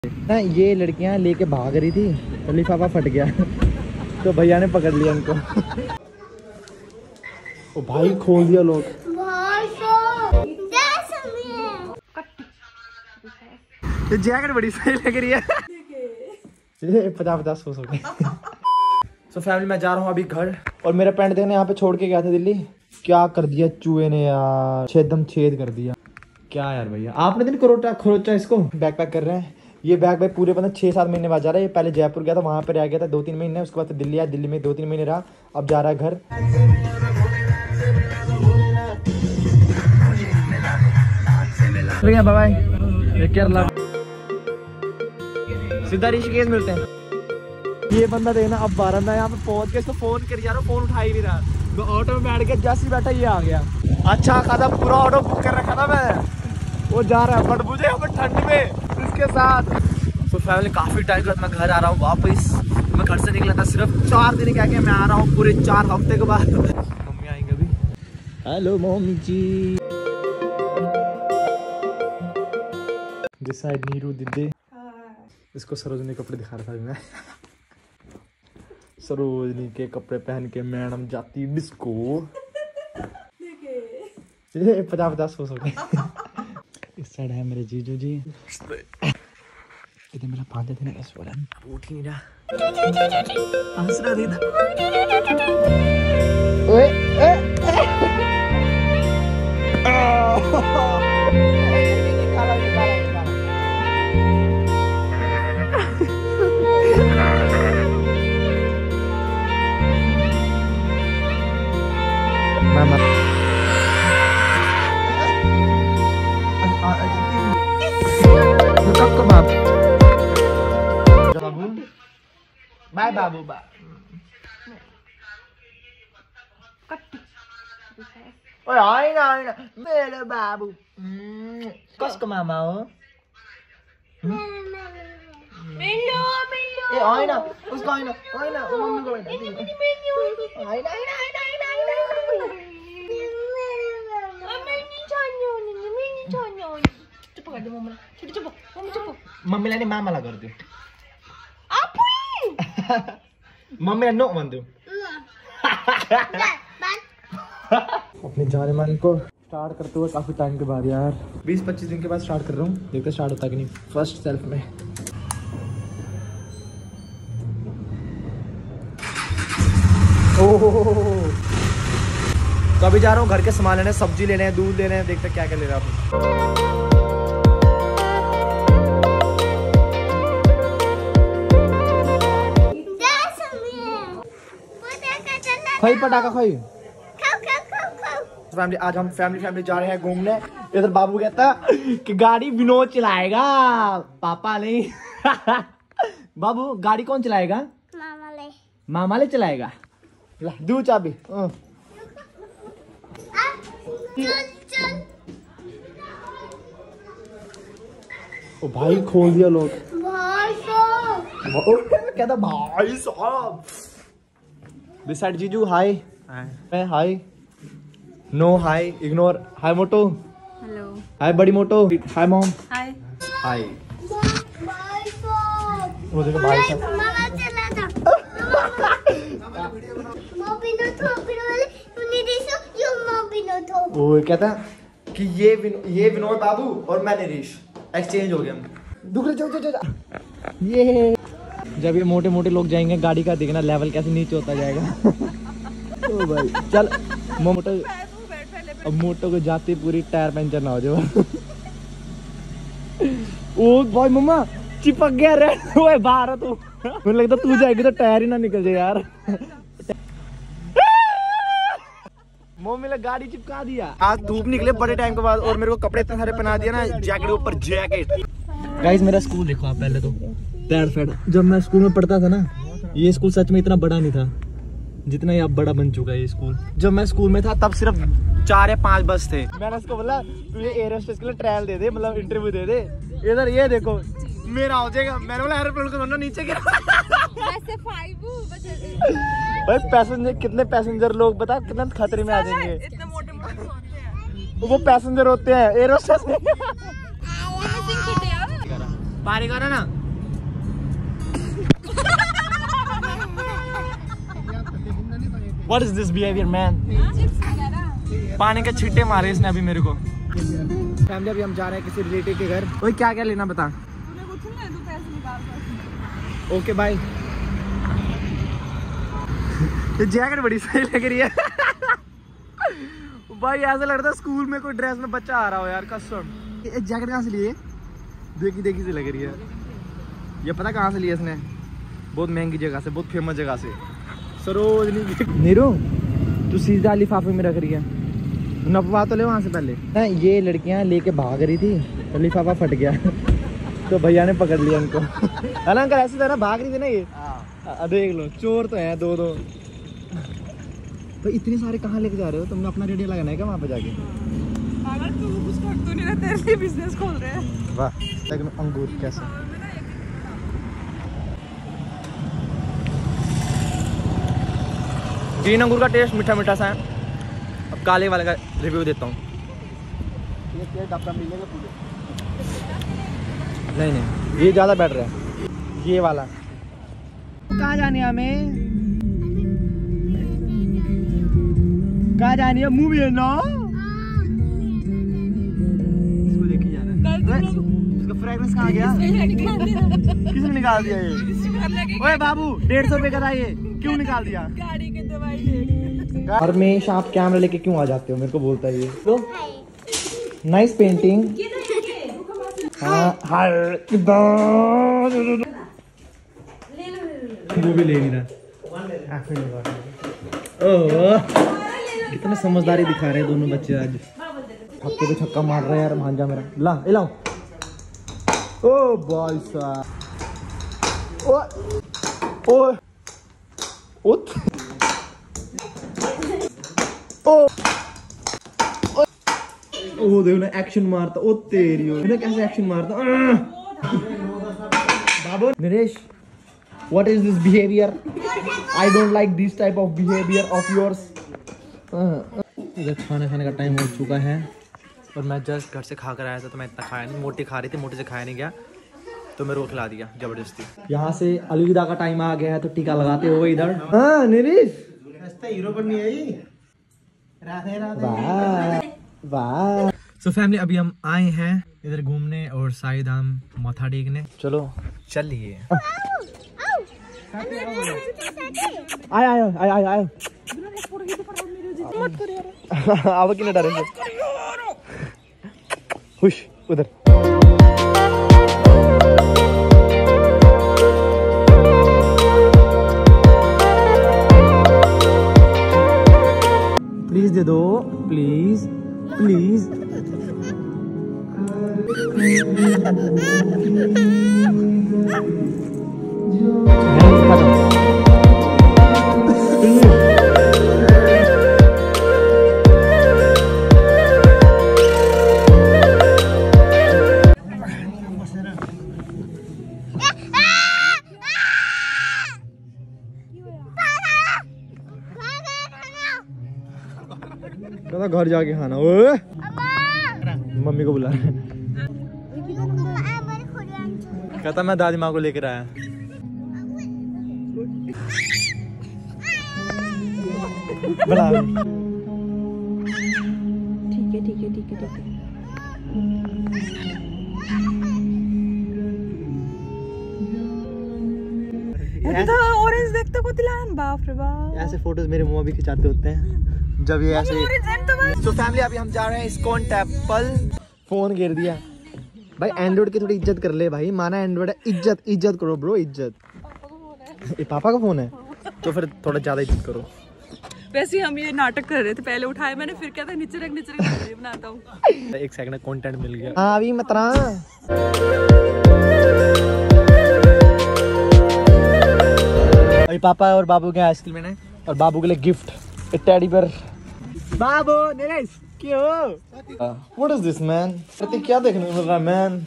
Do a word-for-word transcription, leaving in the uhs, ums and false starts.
ना ये लड़कियां लेके भाग रही थी तो लिफाफा फट गया तो भैया ने पकड़ लिया उनको। ओ भाई खोल दिया लोग। ये जैकेट बड़ी सही लग रही है। पचास पचास सौ सौ सो फैमिली मैं जा रहा हूँ अभी घर। और मेरा पैंट देखने यहाँ पे छोड़ के गया था दिल्ली, क्या कर दिया चूहे ने यार, छेदम छेद कर दिया। क्या यार भैया आपने दिन करोटा खरोचा इसको। बैग पैक कर रहे हैं। ये बैग भाई पूरे पता छः सात महीने बाद जा रहा है। ये पहले जयपुर गया था, वहाँ पे रह गया था दो तीन महीने, उसके बाद दिल्ली आया, दिल्ली में दो तीन महीने रहा, अब जा रहा है घर। बाय बाय, केरला सीधा ऋषिकेश मिलते हैं। ये बंदा देखना अब बारंदा यहाँ पे पहुंच के इसको फोन कर जा रहा, फोन उठा ही नहीं रहा। मैं ऑटो में बैठ के जैसे बैठा ये आ गया। अच्छा खासा पूरा ऑटो बुक कर रखा था मैं, वो जा रहा है बट मुझे यहाँ पे ठंड में इसके साथ। तो फैमिली काफी टाइम के बाद मैं घर आ रहा हूँ वापस। मैं घर से निकला था सिर्फ चार दिन क्या क्या मैं आ रहा हूँ पूरे चार हफ्ते के बाद। मम्मी आएंगे अभी। Hello mummy ji. This side Neeru दीदी। इसको सरोजनी कपड़े दिखा रहा था मैं। सरोजनी के कपड़े पहन के मैडम जाती डिस्को। पचास पचास सौ सौ के। इस साइड है मेरे जीजू जी। इधर मेरा पांच दिन है सोलह उठ ही नहीं रहा। हंस रहा दीदा। ओए ए मामा बाबू बाय बाबू बा ओए आई ना आई ना मेरे बाबू कसको मामा हो। मिलो मिलो ए आई ना उसको आई ना आई ना मम्मी को आई ना आई ना आई ना आई ना मम्मी ने मामा लगा दो। मम्मी ने नो मान दो। अपने जाने मान को स्टार्ट करते हुए काफी टाइम के बाद यार, बीस पच्चीस दिन के बाद स्टार्ट कर रहा हूँ। देखते स्टार्ट होता कि नहीं। फर्स्ट सेल्फ में ओह तो अभी जा रहा हूँ घर के सामान लेने, सब्जी लेने हैं, दूध लेने हैं, देखते क्या क्या ले रहा हूँ। खाई पटाखा खाई। फैमिली आज हम फैमिली फैमिली जा रहे हैं घूमने। इधर बाबू कहता कि गाड़ी विनोद चलाएगा, पापा नहीं। बाबू गाड़ी कौन चलाएगा? मामा ले। मामा ले चलाएगा। ला दू चाबी। ओ भाई खोल दिया लोग। भाई साहब कहता भाई साहब। दिस साइड जीजू हाय। मैं hi no hi ignore. Hi मोटो। हेलो। हाय बड़ी मोटो। Hi mom. हाय हाय। वो देखो भाई साहब। मामा चला था। वो कहता कि ये विन, ये विनोद बाबू और मैं नरेश एक्सचेंज हो गया। दूसरे जो जो ये जब ये मोटे मोटे लोग जाएंगे गाड़ी का देखना लेवल कैसे नीचे होता जाएगा। ओ भाई चल मोटो अब मोटो को जाती पूरी टायर पंचर ना हो जाए। ओ भाई मम्मा चिपक गया रे। ओए बाहर तू। मुझे लगता तू जाएगी तो टायर ही ना निकल जाए यार। मम्मी ने गाड़ी चिपका दिया। आज धूप निकले बड़े टाइम के बाद और मेरे को कपड़े इतने सारे पहना दिया ना, जैकेट के ऊपर जैकेट। गाइस मेरा स्कूल देखो आप पहले तो पैर फैड। जब मैं स्कूल में पढ़ता था ना, ये स्कूल सच में इतना बड़ा नहीं था जितना ये अब बड़ा बन चुका है ये स्कूल। जब मैं स्कूल में था तब सिर्फ चार या पांच बस थे। मैंने उसको बोला तुझे एयर होस्टेस के लिए ट्रायल दे दे, मतलब इंटरव्यू दे दे। इधर ये देखो मेरा हो जाएगा। मैंने बोला एयरप्लेन को बनना नीचे गिरा। भाई पैसेंजर कितने पैसेंजर लोग बता कितना खतरे में आ जाएंगे। इतने मोटे मोटे होते हैं वो पैसेंजर होते हैं एयर होस्टेस। पानी का ना What is this behavior, man? पानी के छिट्टे मारे इसने अभी मेरे को। फैमिली अभी हम जा रहे हैं किसी रिलेटिव के घर। ओए क्या क्या लेना बता। Okay bye. ये जैकेट बड़ी सही लग रही है भाई, ऐसा लग रहा था स्कूल में कोई ड्रेस में बच्चा आ रहा हो यार, कसम। ये जैकेट कहाँ से लिए? देखी देखी से लग रही है। ये पता कहाँ से लिया इसने? बहुत महंगी जगह से, बहुत फेमस जगह से, सरोजनी। नीरू तू सीधा लिफाफे में रख रही है, नपवा तो ले वहाँ से पहले। ना ये लड़कियाँ लेके भाग रही थी तो लिफाफा फट गया तो भैया ने पकड़ लिया उनको है ना अंकल? ऐसे था ना, भाग रही थी ना ये। आ, देख लो चोर तो है दो दो। तो इतने सारे कहाँ लेके जा रहे हो? तुमने अपना रेडियो लगाना है क्या वहाँ पे जाके? अगर तू कुछ कर तो नहीं रहा, तेरे लिए बिजनेस खोल रहे हैं। वाह, लेकिन अंगूर कैसा? ग्रीन अंगूर का टेस्ट मीठा मीठा सा है। अब काले वाले का रिव्यू देता हूँ। नहीं नहीं, ये ज़्यादा बेटर है, ये वाला। कहाँ जानी है हमें? कहाँ जानी है? मूवी है ना? इसको देखी जा रहा है। इसका फ्रेगरेंस कहाँ गया? किसने निकाल दिया ये? ओए बाबू, डेढ़ सौ रुपए का था ये, क्यों निकाल दिया? गाड़ी की दवाई। हमेशा आप कैमरा लेके क्यों आ जाते हो? मेरे को बोलता है ये। तो नाइस पेंटिंग। वो भी ले नहीं रहा। कितने समझदारी दिखा रहे हैं दोनों बच्चे आज। छक्के पे छक्का मार रहे हैं यार भांजा मेरा। ला ए लाओ। ओ भाई साहब, ओ ओ उत ओ ओ देखो ना एक्शन मारता। ओ तेरी हो ना, कैसे एक्शन मारता। बाबू Naresh, what is this behavior? I don't like this type of behavior of yours. इधर खाना खाने का टाइम हो चुका है और मैं जस्ट घर से खा कर आया था तो मैं इतना खाया नहीं। मोटी खा रही थी, मोटी से खाया नहीं गया तो मेरे को खिला दिया जबरदस्ती। यहाँ से अलविदा का टाइम आ गया है तो टीका लगाते हुए इधर। हाँ नरेश, हीरो बननी है। राधे राधे। वाह। सो फैमिली अभी हम आए हैं इधर घूमने और शायद हम माथा टेकने। चलो चलिए। आए आए आए आए आए अब कि डरे खुश उधर। प्लीज दे दो, प्लीज प्लीज। घर जाके खाना। ओए मम्मी को बुला रहे हैं। कहता मैं दादी माँ को लेकर आया। ठीक है ठीक है ठीक है ठीक है। ऑरेंज देखते को दिलान, बाप रे बाप। ऐसे फोटोज मेरे मुँह भी खिंचाते होते हैं जब ये ऐसे। तो फैमिली अभी हम जा रहे हैं इस्कॉन टेम्पल। फोन गिर दिया भाई। एंड्रॉइड की थोड़ी इज्जत कर ले भाई, माना एंड्रॉइड है। इज्जत इज्जत करो ब्रो, इज्जत। ये पापा का फोन है तो फिर थोड़ा ज्यादा इज्जत करो। वैसे हम ये नाटक कर रहे थे, पहले उठाए मैंने, फिर क्या था नीचे रख नीचे रख बनाता हूँ। एक सेकंड कंटेंट मिल गया। हाँ अभी मत रहा। अभी पापा और बाबू के आइसक्रीम मैंने और बाबू के लिए गिफ्ट टेडी बेयर। बाबू नरेश क्यों? What is this man? अरे क्या देखने को मिल रहा है मैन?